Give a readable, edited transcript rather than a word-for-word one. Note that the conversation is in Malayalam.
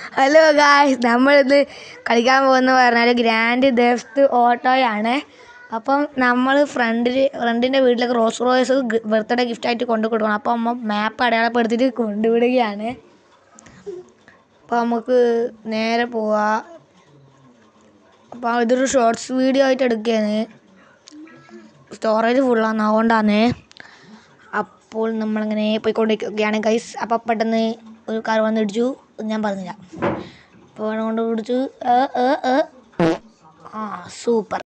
ഹലോ ഗായ്സ്, നമ്മളിന്ന് കളിക്കാൻ പോകുന്ന പറഞ്ഞാൽ ഗ്രാൻഡ് തെഫ്റ്റ് ഓട്ടോയാണ്. അപ്പം നമ്മൾ ഫ്രണ്ടിൻ്റെ വീട്ടിലേക്ക് റോൾസ് റോയ്സ് ബർത്ത്ഡേ ഗിഫ്റ്റായിട്ട് കൊടുക്കണം. അപ്പോൾ അമ്മ മാപ്പ് അടയാളപ്പെടുത്തിയിട്ട് കൊണ്ടുവിടുകയാണ്. അപ്പോൾ നമുക്ക് നേരെ പോവാം. അപ്പോൾ ഇതൊരു ഷോർട്സ് വീഡിയോ ആയിട്ട് എടുക്കുകയാണ്. സ്റ്റോറേജ് ഫുള്ളാണ്, അതുകൊണ്ടാണ്. അപ്പോൾ നമ്മളിങ്ങനെ പോയിക്കൊണ്ടിരിക്കുകയാണ് ഗൈസ്. അപ്പോൾ പെട്ടെന്ന് ഒരു കാർ വന്ന് ഇടിച്ചു, ഞാൻ പറഞ്ഞില്ല. അപ്പോൾ കൊണ്ട് പിടിച്ചു. സൂപ്പർ.